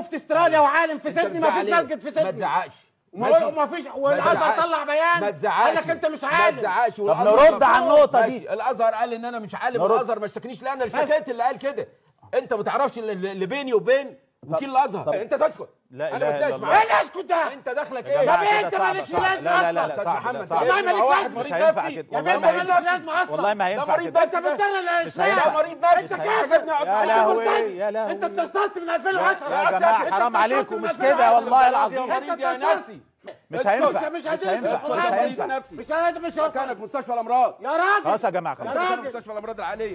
مفتي استراليا وعالم في سيدني، ما فيش مسجد في سيدني. ما تزعقش، ما فيش، والازهر طلع بيان ما تزعقش، قال لك انت مش عالم. ما تزعقش. طب نرد على النقطه دي. الازهر قال ان انا مش عالم، والازهر ما اشتكنيش، لا انا اشتكيت اللي قال كده. انت ما تعرفش اللي بيني وبين وكيل الازهر. انت تسكت. لا انا ما بتلاقيش ايه معاك. اللي اسكت ده؟ انت دخلك يا ايه؟ جماعة طب كده انت صعبة، مالكش صعبة. لازمه لا لا لا اصلا. صعب، محمد، ده صعب. والله مالك واحد لازمه. مش مريض هينفع نفسي. كده، يا والله بنت ما مالكش هينفع لازمه كده، اصلا. والله ما ده هينفع مريض كده. نفسي. انت بتدلل ده الاسلام. مريض نفسي. انت كافر. يا لهوي يا لهوي. انت اتصلت من 2010 يا جماعه حرام عليكم، مش كده والله العظيم. مريض يا نفسي. مش هينفع، مش مش هينفع. مش كانك مستشفى الامراض. يا راجل. خلاص يا جماعه يا خلاص. راجل. مستشفى الامراض العقليه.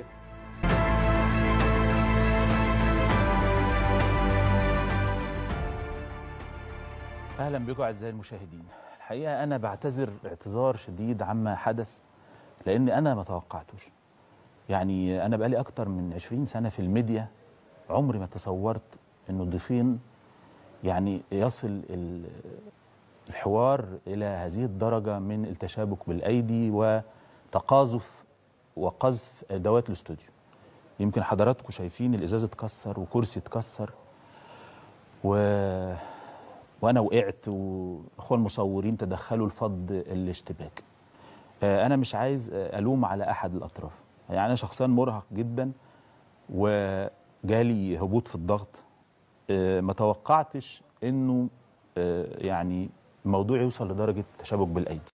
اهلا بكم اعزائي المشاهدين. الحقيقه انا بعتذر اعتذار شديد عما حدث، لان انا ما توقعتوش. يعني انا بقالي اكتر من 20 سنه في الميديا، عمري ما تصورت انه ضيفين يعني يصل الحوار الى هذه الدرجه من التشابك بالايدي وتقاذف وقذف ادوات الاستوديو. يمكن حضراتكم شايفين الازاز اتكسر وكرسي اتكسر وانا وقعت، واخوان المصورين تدخلوا لفض الاشتباك. انا مش عايز الوم على احد الاطراف، يعني انا شخصيا مرهق جدا وجالي هبوط في الضغط. ما توقعتش انه يعني الموضوع يوصل لدرجه تشابك بالايدي.